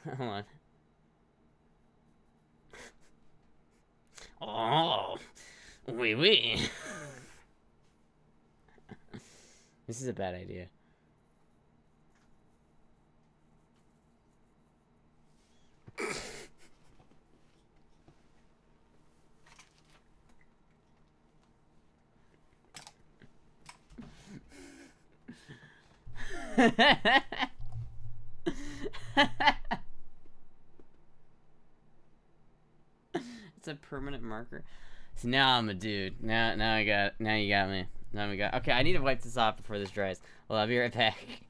Hold on. Oh, wee wee. This is a bad idea. It's a permanent marker. So now I'm a dude. Now you got me. Okay, I need to wipe this off before this dries. Well, I'll be right back.